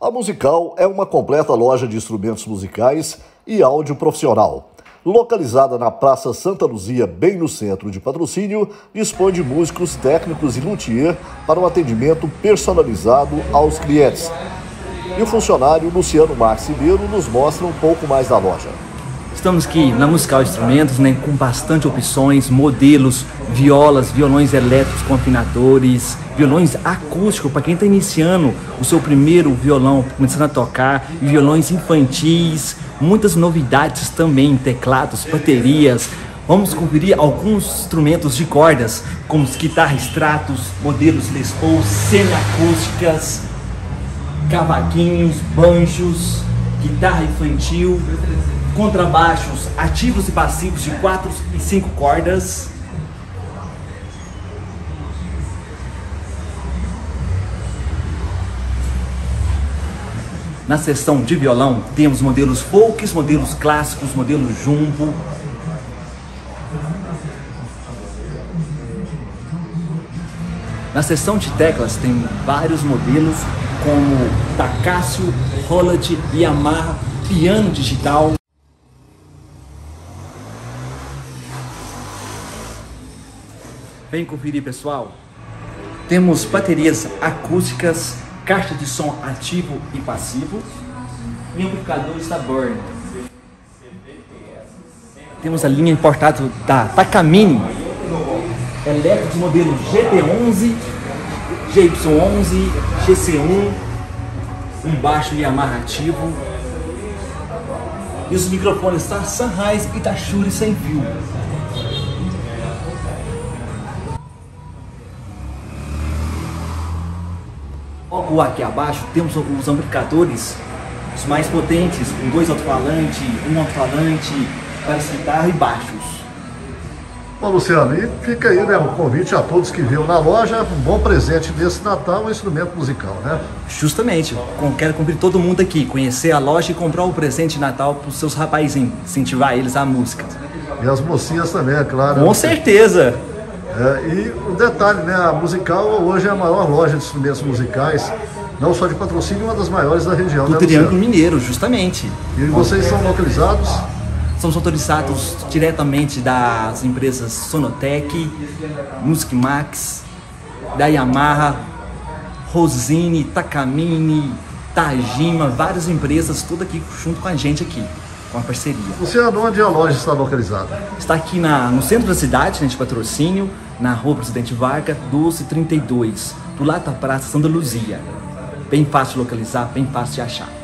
A Musical é uma completa loja de instrumentos musicais e áudio profissional. Localizada na Praça Santa Luzia, bem no centro de Patrocínio, dispõe de músicos, técnicos e luthier para um atendimento personalizado aos clientes. E o funcionário Luciano Marques Ribeiro nos mostra um pouco mais da loja. Estamos aqui na Musical Instrumentos, com bastante opções, modelos, violas, violões elétricos com afinadores, violões acústicos para quem está iniciando o seu primeiro violão, começando a tocar, violões infantis, muitas novidades também, teclados, baterias. Vamos conferir alguns instrumentos de cordas, como guitarras Stratos, modelos Les Paul, semiacústicas, cavaquinhos, banjos, guitarra infantil, contrabaixos ativos e passivos de 4 e 5 cordas. Na seção de violão temos modelos folks, modelos clássicos, modelo jumbo. Na seção de teclas tem vários modelos como Takasu, Roland, Yamaha, piano digital. Vem conferir, pessoal. Temos baterias acústicas, caixa de som ativo e passivo e amplificadores da Burn. Temos a linha importada da Takamine, elétricos modelo GT11, GY11, GC1, um baixo Yamaha ativo e os microfones da Sennheiser e da Shure sem fio. Logo aqui abaixo temos os amplificadores, os mais potentes, com 2 alto-falantes, um alto-falante, várias guitarras e baixos. Bom, Luciano, e fica aí, né, um convite a todos que viram na loja, um bom presente desse Natal, um instrumento musical, né? Justamente, quero convidar todo mundo aqui, conhecer a loja e comprar o presente de Natal para os seus rapazinhos, incentivar eles à música. E as mocinhas também, é claro. Com certeza! E o detalhe, né, a Musical hoje é a maior loja de instrumentos musicais, não só de Patrocínio, uma das maiores da região. Do Triângulo Mineiro, justamente. E vocês são localizados? Somos autorizados diretamente das empresas Sonotec, Music Max, da Yamaha, Rosine, Takamine, Tajima, várias empresas, tudo aqui junto com a gente aqui, com a parceria. Luciano, onde a loja está localizada? Está aqui no centro da cidade, de Patrocínio, na rua Presidente Vargas, 1232, do lado da Praça Santa Luzia. Bem fácil de localizar, bem fácil de achar.